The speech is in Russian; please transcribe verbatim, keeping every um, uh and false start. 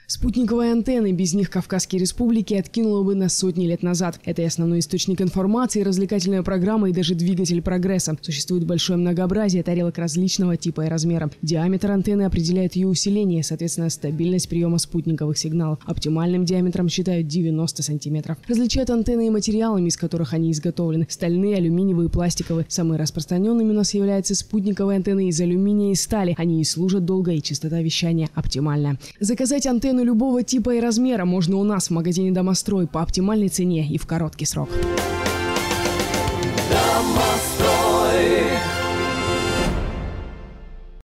Спутниковые антенны, без них Кавказские республики откинуло бы на сотни лет назад. Это и основной источник информации, развлекательная программа и даже двигатель прогресса. Существует большое многообразие тарелок различного типа и размера. Диаметр антенны определяет ее усиление, соответственно, стабильность приема спутниковых сигналов. Оптимальным диаметром считают девяносто сантиметров. Различают антенны и материалами, из которых они изготовлены. Стальные, алюминиевые, пластиковые. Самыми распространенными у нас являются спутниковые антенны из алюминия и стали. Они и служат долго, и частота вещания оптимальная. Заказать антенну любого типа и размера можно у нас в магазине «Домострой» по оптимальной цене и в короткий срок.